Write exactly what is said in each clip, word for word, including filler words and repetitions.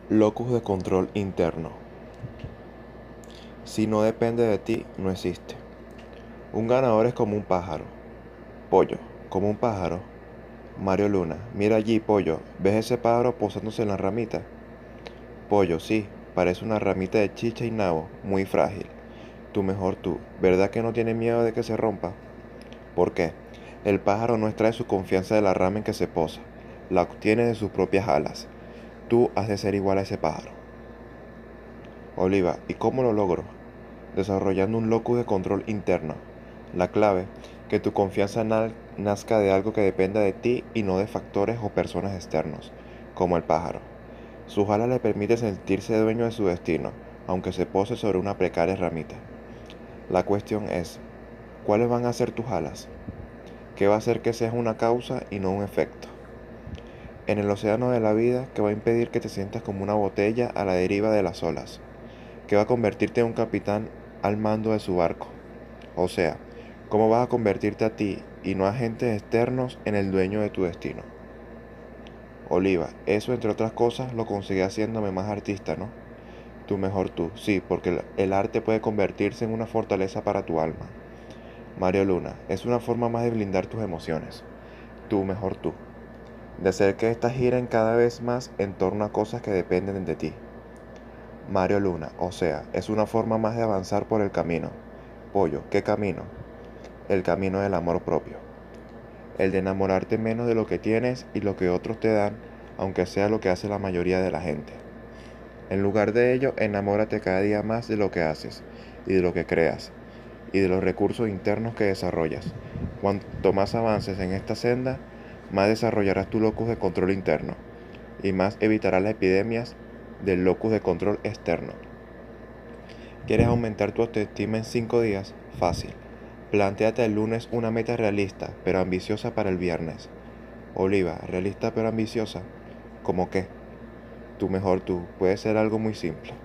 Locus de control interno. Si no depende de ti, no existe. Un ganador es como un pájaro. Pollo, como un pájaro. Mario Luna, mira allí, pollo, ¿ves ese pájaro posándose en la ramita? Pollo, sí, parece una ramita de chicha y nabo, muy frágil. Tú mejor tú, ¿verdad que no tiene miedo de que se rompa? ¿Por qué? El pájaro no extrae su confianza de la rama en que se posa, la obtiene de sus propias alas. Tú has de ser igual a ese pájaro. Oliva, ¿y cómo lo logro? Desarrollando un locus de control interno. La clave, que tu confianza nazca de algo que dependa de ti y no de factores o personas externos, como el pájaro. Sus alas le permiten sentirse dueño de su destino, aunque se pose sobre una precaria ramita. La cuestión es, ¿cuáles van a ser tus alas? ¿Qué va a hacer que seas una causa y no un efecto? En el océano de la vida, ¿qué va a impedir que te sientas como una botella a la deriva de las olas? ¿Qué va a convertirte en un capitán al mando de su barco? O sea, ¿cómo vas a convertirte a ti y no a agentes externos en el dueño de tu destino? Oliva, eso entre otras cosas lo conseguí haciéndome más artista, ¿no? Tú mejor tú, sí, porque el arte puede convertirse en una fortaleza para tu alma. Mario Luna, es una forma más de blindar tus emociones. Tú mejor tú. De hacer que éstas giren cada vez más en torno a cosas que dependen de ti. Mario Luna, o sea, es una forma más de avanzar por el camino. Pollo, ¿qué camino? El camino del amor propio. El de enamorarte menos de lo que tienes y lo que otros te dan, aunque sea lo que hace la mayoría de la gente. En lugar de ello, enamórate cada día más de lo que haces y de lo que creas y de los recursos internos que desarrollas. Cuanto más avances en esta senda, más desarrollarás tu locus de control interno y más evitarás las epidemias del locus de control externo. ¿Quieres aumentar tu autoestima en cinco días? Fácil. Plantéate el lunes una meta realista, pero ambiciosa para el viernes. Oliva, realista pero ambiciosa. ¿Cómo qué? Tú mejor tú. Puede ser algo muy simple.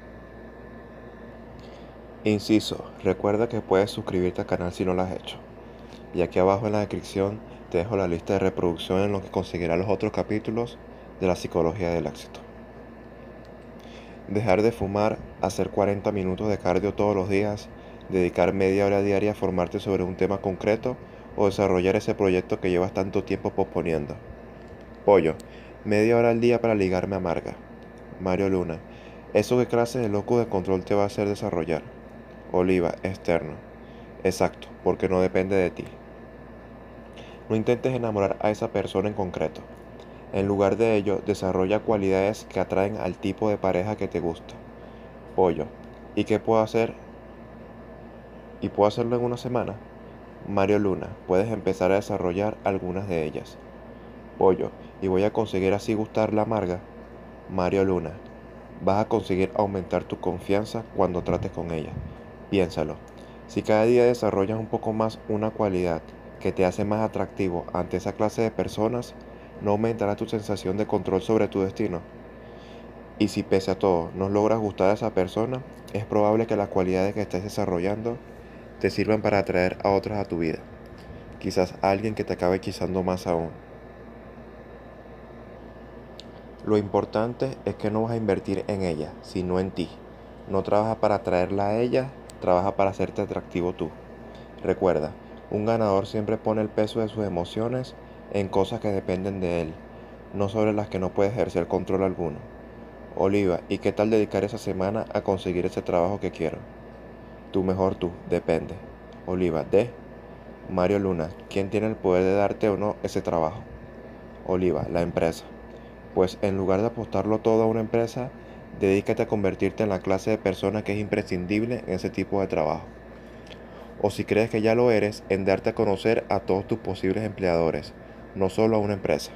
Inciso, recuerda que puedes suscribirte al canal si no lo has hecho. Y aquí abajo en la descripción te dejo la lista de reproducción en lo que conseguirás los otros capítulos de la psicología del éxito. Dejar de fumar, hacer cuarenta minutos de cardio todos los días, dedicar media hora diaria a formarte sobre un tema concreto o desarrollar ese proyecto que llevas tanto tiempo posponiendo. Pollo, media hora al día para ligarme amarga. Mario Luna, ¿eso qué clase de loco de control te va a hacer desarrollar? Oliva, externo. Exacto, porque no depende de ti. No intentes enamorar a esa persona en concreto. En lugar de ello, desarrolla cualidades que atraen al tipo de pareja que te gusta. Pollo, ¿y qué puedo hacer? ¿Y puedo hacerlo en una semana? Mario Luna, puedes empezar a desarrollar algunas de ellas. Pollo, ¿y voy a conseguir así gustar la amarga? Mario Luna, vas a conseguir aumentar tu confianza cuando trates con ella. Piénsalo, si cada día desarrollas un poco más una cualidad que te hace más atractivo ante esa clase de personas, ¿no aumentará tu sensación de control sobre tu destino? Y si pese a todo no logras gustar a esa persona, es probable que las cualidades que estés desarrollando te sirvan para atraer a otras a tu vida. Quizás a alguien que te acabe hechizando más aún. Lo importante es que no vas a invertir en ella, sino en ti. No trabaja para atraerla a ella, trabaja para hacerte atractivo tú. Recuerda, un ganador siempre pone el peso de sus emociones en cosas que dependen de él, no sobre las que no puede ejercer control alguno. Oliva, ¿y qué tal dedicar esa semana a conseguir ese trabajo que quiero? Tú mejor tú, depende. Oliva, de Mario Luna, ¿quién tiene el poder de darte o no ese trabajo? Oliva, la empresa. Pues en lugar de apostarlo todo a una empresa, dedícate a convertirte en la clase de persona que es imprescindible en ese tipo de trabajo. O si crees que ya lo eres, en darte a conocer a todos tus posibles empleadores, no solo a una empresa.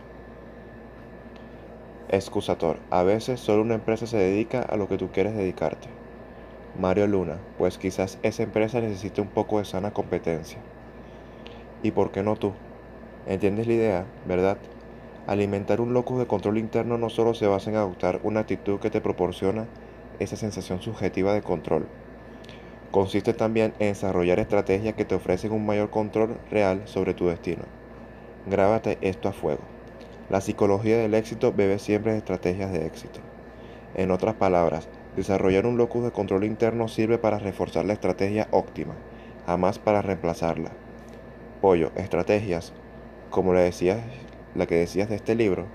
Excusator, a veces solo una empresa se dedica a lo que tú quieres dedicarte. Mario Luna, pues quizás esa empresa necesite un poco de sana competencia. ¿Y por qué no tú? ¿Entiendes la idea, verdad? Alimentar un locus de control interno no solo se basa en adoptar una actitud que te proporciona esa sensación subjetiva de control. Consiste también en desarrollar estrategias que te ofrecen un mayor control real sobre tu destino. Grábate esto a fuego. La psicología del éxito bebe siempre de estrategias de éxito. En otras palabras, desarrollar un locus de control interno sirve para reforzar la estrategia óptima, jamás para reemplazarla. Pollo, estrategias, como la decías, la que decías de este libro.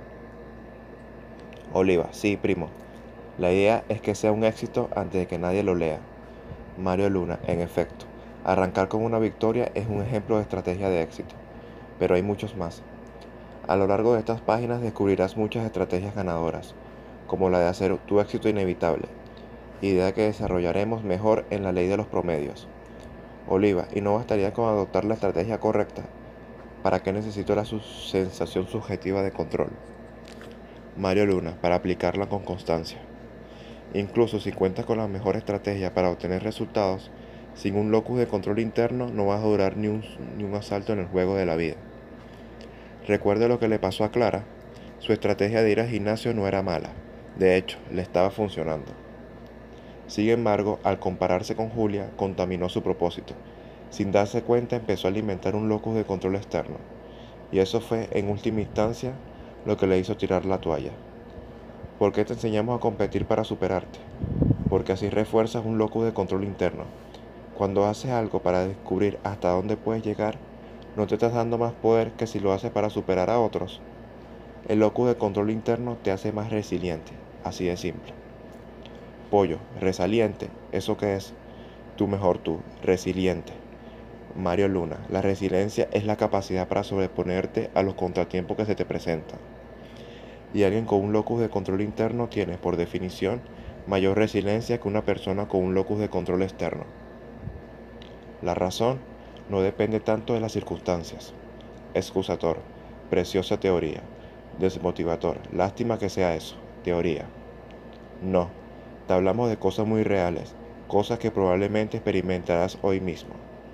Oliva, sí, primo. La idea es que sea un éxito antes de que nadie lo lea. Mario Luna, en efecto, arrancar con una victoria es un ejemplo de estrategia de éxito, pero hay muchos más. A lo largo de estas páginas descubrirás muchas estrategias ganadoras, como la de hacer tu éxito inevitable, idea que desarrollaremos mejor en la ley de los promedios. Oliva, ¿y no bastaría con adoptar la estrategia correcta? ¿Para qué necesito la su- sensación subjetiva de control? Mario Luna, para aplicarla con constancia. Incluso si cuentas con la mejor estrategia para obtener resultados, sin un locus de control interno no vas a durar ni un, ni un asalto en el juego de la vida. Recuerde lo que le pasó a Clara. Su estrategia de ir al gimnasio no era mala. De hecho, le estaba funcionando. Sin embargo, al compararse con Julia, contaminó su propósito. Sin darse cuenta, empezó a alimentar un locus de control externo. Y eso fue, en última instancia, lo que le hizo tirar la toalla. ¿Por qué te enseñamos a competir para superarte? Porque así refuerzas un locus de control interno. Cuando haces algo para descubrir hasta dónde puedes llegar, no te estás dando más poder que si lo haces para superar a otros. El locus de control interno te hace más resiliente, así de simple. Pollo, resiliente, ¿eso qué es? Tú mejor tú, resiliente. Mario Luna, la resiliencia es la capacidad para sobreponerte a los contratiempos que se te presentan. Y alguien con un locus de control interno tiene, por definición, mayor resiliencia que una persona con un locus de control externo. La razón no depende tanto de las circunstancias. Excusator, preciosa teoría. Desmotivador, lástima que sea eso, teoría. No, te hablamos de cosas muy reales, cosas que probablemente experimentarás hoy mismo.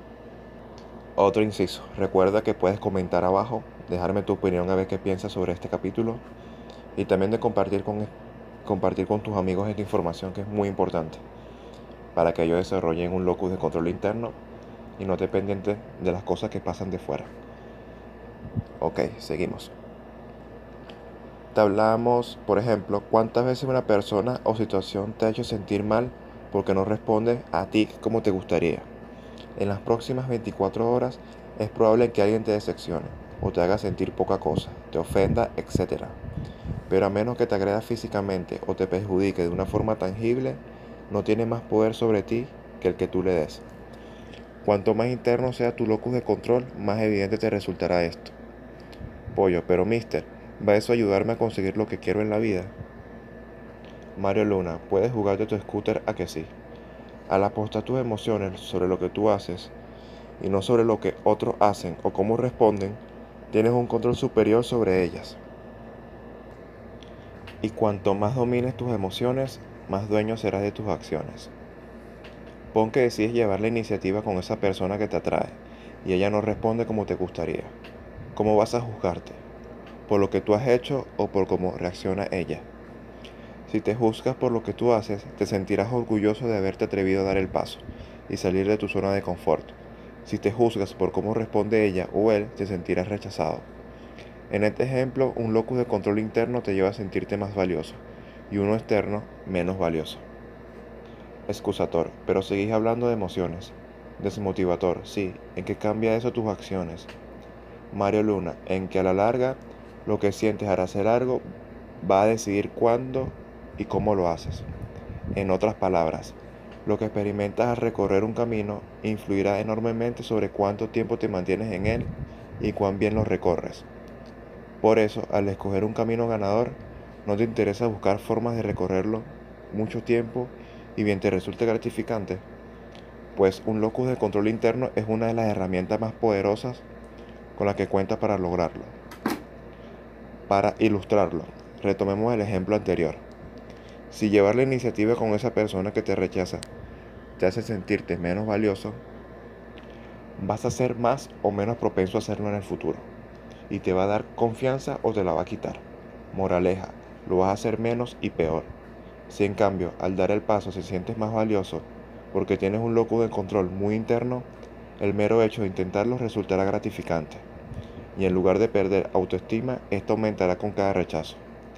Otro inciso, recuerda que puedes comentar abajo, dejarme tu opinión a ver qué piensas sobre este capítulo y también de compartir con, compartir con tus amigos esta información que es muy importante para que ellos desarrollen un locus de control interno y no dependiente de las cosas que pasan de fuera. Ok, seguimos. Te hablamos, por ejemplo, cuántas veces una persona o situación te ha hecho sentir mal porque no responde a ti como te gustaría. En las próximas veinticuatro horas es probable que alguien te decepcione o te haga sentir poca cosa, te ofenda, etcétera. Pero a menos que te agreda físicamente o te perjudique de una forma tangible, no tiene más poder sobre ti que el que tú le des. Cuanto más interno sea tu locus de control, más evidente te resultará esto. Pollo, pero mister, ¿va eso a ayudarme a conseguir lo que quiero en la vida? Mario Luna, puedes jugar de tu scooter a que sí. Al apostar tus emociones sobre lo que tú haces y no sobre lo que otros hacen o cómo responden, tienes un control superior sobre ellas. Y cuanto más domines tus emociones, más dueño serás de tus acciones. Pon que decides llevar la iniciativa con esa persona que te atrae y ella no responde como te gustaría. ¿Cómo vas a juzgarte? ¿Por lo que tú has hecho o por cómo reacciona ella? Si te juzgas por lo que tú haces, te sentirás orgulloso de haberte atrevido a dar el paso y salir de tu zona de confort. Si te juzgas por cómo responde ella o él, te sentirás rechazado. En este ejemplo, un locus de control interno te lleva a sentirte más valioso y uno externo menos valioso. Excusator, pero seguís hablando de emociones. Desmotivador, sí, ¿en qué cambia eso tus acciones? Mario Luna, en que a la larga lo que sientes al hacer algo va a decidir cuándo y cómo lo haces. En otras palabras, lo que experimentas al recorrer un camino influirá enormemente sobre cuánto tiempo te mantienes en él y cuán bien lo recorres. Por eso, al escoger un camino ganador, no te interesa buscar formas de recorrerlo mucho tiempo y bien te resulte gratificante, pues un locus de control interno es una de las herramientas más poderosas con las que cuentas para lograrlo. Para ilustrarlo, retomemos el ejemplo anterior. Si llevar la iniciativa con esa persona que te rechaza te hace sentirte menos valioso, vas a ser más o menos propenso a hacerlo en el futuro. Y te va a dar confianza o te la va a quitar. Moraleja, lo vas a hacer menos y peor. Si en cambio al dar el paso te sientes más valioso porque tienes un locus de control muy interno, el mero hecho de intentarlo resultará gratificante. Y en lugar de perder autoestima, esto aumentará con cada rechazo.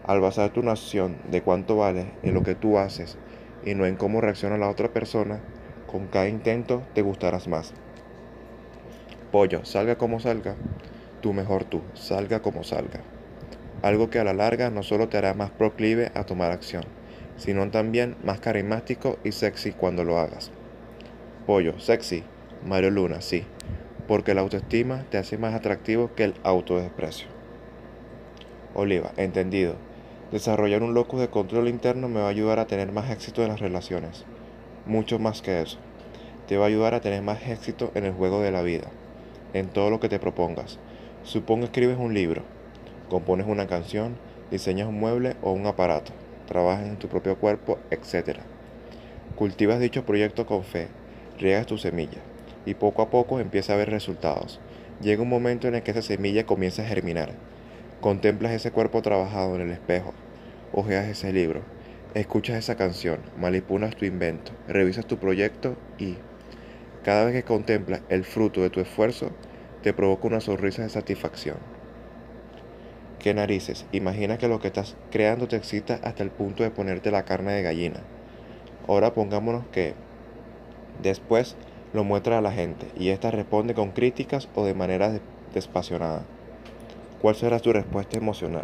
Al basar tu noción de cuánto vales en lo que tú haces y no en cómo reacciona la otra persona, con cada intento te gustarás más. Pollo, salga como salga, tú mejor tú, salga como salga. Algo que a la larga no solo te hará más proclive a tomar acción, sino también más carismático y sexy cuando lo hagas. Pollo, sexy, Mario Luna, sí, porque la autoestima te hace más atractivo que el autodesprecio. Oliva, entendido. Desarrollar un locus de control interno me va a ayudar a tener más éxito en las relaciones. Mucho más que eso. Te va a ayudar a tener más éxito en el juego de la vida, en todo lo que te propongas. Supongo escribes un libro, compones una canción, diseñas un mueble o un aparato, trabajas en tu propio cuerpo, etcétera. Cultivas dicho proyecto con fe, riegas tu semilla y poco a poco empieza a ver resultados. Llega un momento en el que esa semilla comienza a germinar. Contemplas ese cuerpo trabajado en el espejo, hojeas ese libro, escuchas esa canción, manipulas tu invento, revisas tu proyecto y, cada vez que contemplas el fruto de tu esfuerzo, te provoca una sonrisa de satisfacción. ¿Qué narices? Imagina que lo que estás creando te excita hasta el punto de ponerte la carne de gallina. Ahora pongámonos que después lo muestras a la gente y ésta responde con críticas o de manera desapasionada. ¿Cuál será tu respuesta emocional?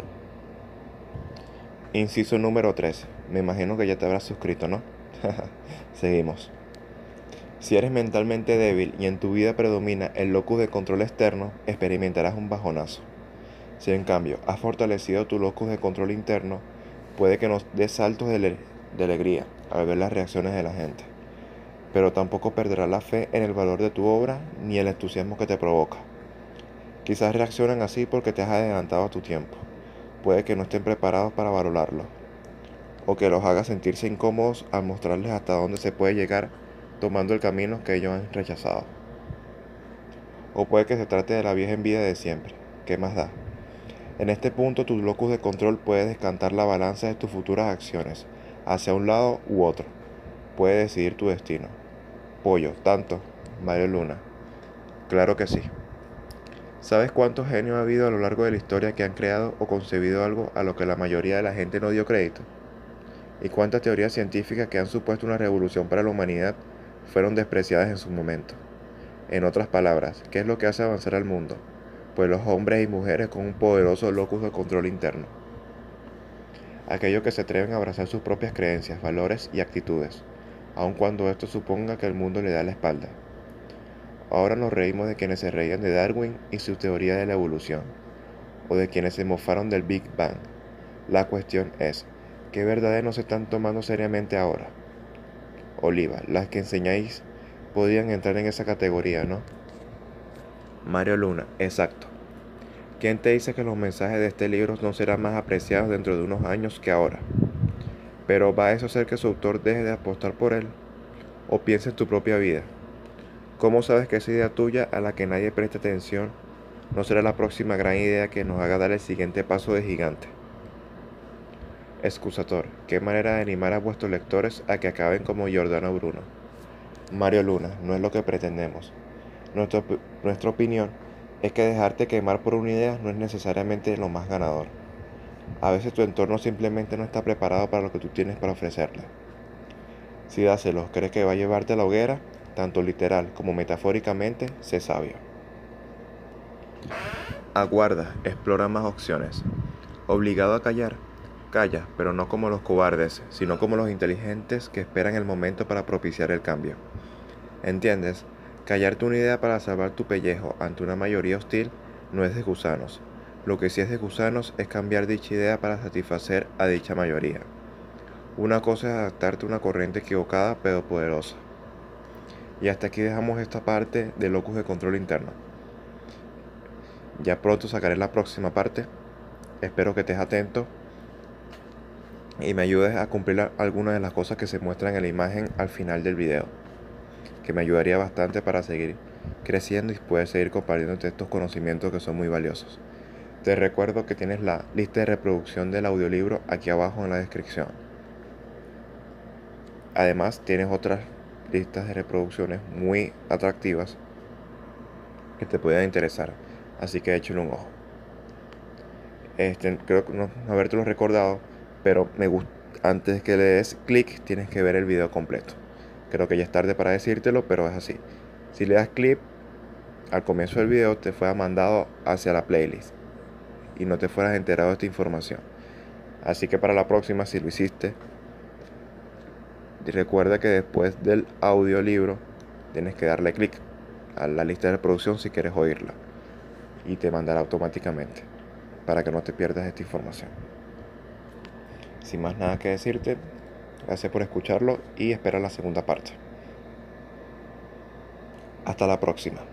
Inciso número trece. Me imagino que ya te habrás suscrito, ¿no? Seguimos. Si eres mentalmente débil y en tu vida predomina el locus de control externo, experimentarás un bajonazo. Si en cambio has fortalecido tu locus de control interno, puede que nos des saltos de, le de alegría al ver las reacciones de la gente, pero tampoco perderás la fe en el valor de tu obra ni el entusiasmo que te provoca. Quizás reaccionan así porque te has adelantado a tu tiempo. Puede que no estén preparados para valorarlo, o que los haga sentirse incómodos al mostrarles hasta dónde se puede llegar tomando el camino que ellos han rechazado. O puede que se trate de la vieja envidia de siempre. ¿Qué más da? En este punto tu locus de control puede descantar la balanza de tus futuras acciones, hacia un lado u otro. Puede decidir tu destino. Pollo, tanto, Mario Luna. Claro que sí. ¿Sabes cuántos genios ha habido a lo largo de la historia que han creado o concebido algo a lo que la mayoría de la gente no dio crédito? ¿Y cuántas teorías científicas que han supuesto una revolución para la humanidad fueron despreciadas en su momento? En otras palabras, ¿qué es lo que hace avanzar al mundo? Pues los hombres y mujeres con un poderoso locus de control interno. Aquellos que se atreven a abrazar sus propias creencias, valores y actitudes, aun cuando esto suponga que el mundo le da la espalda. Ahora nos reímos de quienes se reían de Darwin y su teoría de la evolución, o de quienes se mofaron del Big Bang. La cuestión es, ¿qué verdades no se están tomando seriamente ahora? Oliva, las que enseñáis podían entrar en esa categoría, ¿no? Mario Luna, exacto. ¿Quién te dice que los mensajes de este libro no serán más apreciados dentro de unos años que ahora? Pero ¿va a eso hacer que su autor deje de apostar por él? ¿O piensa en tu propia vida? ¿Cómo sabes que esa idea tuya, a la que nadie presta atención, no será la próxima gran idea que nos haga dar el siguiente paso de gigante? Excusator, qué manera de animar a vuestros lectores a que acaben como Giordano Bruno. Mario Luna, no es lo que pretendemos. Nuestra, nuestra opinión es que dejarte quemar por una idea no es necesariamente lo más ganador. A veces tu entorno simplemente no está preparado para lo que tú tienes para ofrecerle. Si dáselos crees que va a llevarte a la hoguera, tanto literal como metafóricamente, sé sabio. Aguarda, explora más opciones. ¿Obligado a callar? Calla, pero no como los cobardes, sino como los inteligentes que esperan el momento para propiciar el cambio. ¿Entiendes? Callarte una idea para salvar tu pellejo ante una mayoría hostil no es de gusanos. Lo que sí es de gusanos es cambiar dicha idea para satisfacer a dicha mayoría. Una cosa es adaptarte a una corriente equivocada pero poderosa. Y hasta aquí dejamos esta parte de locus de control interno. Ya pronto sacaré la próxima parte. Espero que estés atento y me ayudes a cumplir algunas de las cosas que se muestran en la imagen al final del video, que me ayudaría bastante para seguir creciendo y poder seguir compartiendo estos conocimientos que son muy valiosos. Te recuerdo que tienes la lista de reproducción del audiolibro aquí abajo en la descripción. Además, tienes otras listas de reproducciones muy atractivas que te puedan interesar, así que échale un ojo. Este, creo que no, no habértelo recordado, pero me gusta, antes que le des clic tienes que ver el video completo. Creo que ya es tarde para decírtelo, pero es así. Si le das clic al comienzo del video, te fue mandado hacia la playlist y no te fueras enterado de esta información. Así que para la próxima, si lo hiciste, recuerda que después del audiolibro tienes que darle clic a la lista de reproducción si quieres oírla y te mandará automáticamente para que no te pierdas esta información. Sin más nada que decirte, gracias por escucharlo y espera la segunda parte. Hasta la próxima.